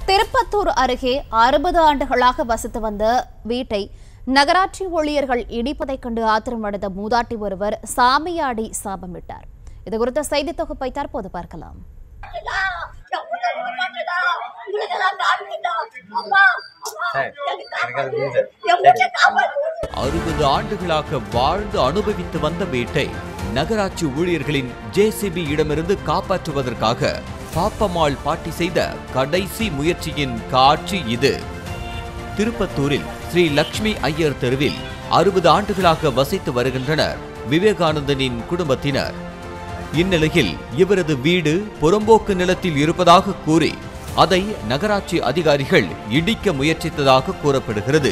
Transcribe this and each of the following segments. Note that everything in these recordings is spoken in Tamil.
திருப்பத்தூர் அருகே 60 ஆண்டுகளாக வசித்து வந்த வீட்டை நகராட்சி ஊழியர்கள் இடிப்பதைக் கண்டு ஆத்திரமடைந்த மூதாட்டி ஒருவர் சாமியாடி சாபமிட்டார். இதுகுறித்த செய்தி தொகுப்பை தற்போது பார்க்கலாம். 60 ஆண்டுகளாக வாழ்ந்து அனுபவித்து வந்த வீட்டை நகராட்சி ஊழியர்களின் ஜேசிபி இடமிருந்து காப்பாற்றுவதற்காக பாப்பம்மாள் பாட்டி செய்த கடைசி முயற்சியின் காட்சி இது. திருப்பத்தூரில் ஸ்ரீ லட்சுமி ஐயர் தெருவில் 60 ஆண்டுகளாக வசித்து வருகின்றனர் விவேகானந்தனின் குடும்பத்தினர். இந்நிலையில் இவரது வீடு புறம்போக்கு நிலத்தில் இருப்பதாக கூறி அதை நகராட்சி அதிகாரிகள் இடிக்க முயற்சித்ததாக கூறப்படுகிறது.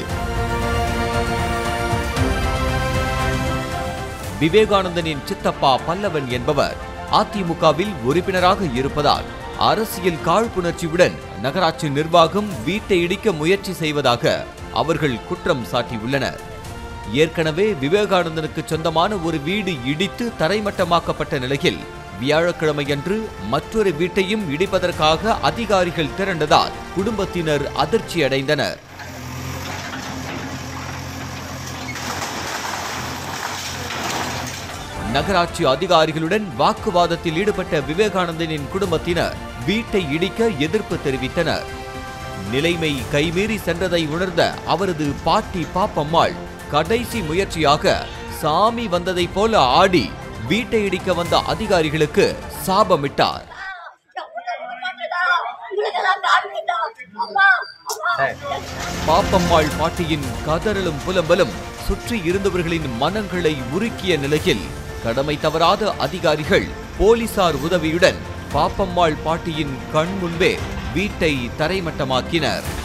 விவேகானந்தனின் சித்தப்பா பல்லவன் என்பவர் அதிமுகவில் உறுப்பினராக இருப்பதால் அரசியல் காழ்ப்புணர்ச்சியுடன் நகராட்சி நிர்வாகம் வீட்டை இடிக்க முயற்சி செய்வதாக அவர்கள் குற்றம் சாட்டியுள்ளனர். ஏற்கனவே விவேகானந்தனுக்கு சொந்தமான ஒரு வீடு இடித்து தரைமட்டமாக்கப்பட்ட நிலையில் வியாழக்கிழமையன்று மற்றொரு வீட்டையும் இடிப்பதற்காக அதிகாரிகள் திரண்டதால் குடும்பத்தினர் அதிர்ச்சி அடைந்தனர். நகராட்சி அதிகாரிகளுடன் வாக்குவாதத்தில் ஈடுபட்ட விவேகானந்தனின் குடும்பத்தினர் வீட்டை இடிக்க எதிர்ப்பு தெரிவித்தனர். நிலைமை கைமீறி சென்றதை உணர்ந்த அவரது பாட்டி பாப்பம்மாள் கடைசி முயற்சியாக சாமி வந்ததை போல ஆடி வீட்டை இடிக்க வந்த அதிகாரிகளுக்கு சாபமிட்டார். பாப்பம்மாள் பாட்டியின் கதறலும் புலம்பலும் சுற்றி இருந்தவர்களின் மனங்களை உருக்கிய நிலையில் கடமை தவறாத அதிகாரிகள் போலீசார் உதவியுடன் பாப்பம்மாள் பாட்டியின் கண் முன்பே வீட்டை தரைமட்டமாக்கினர்.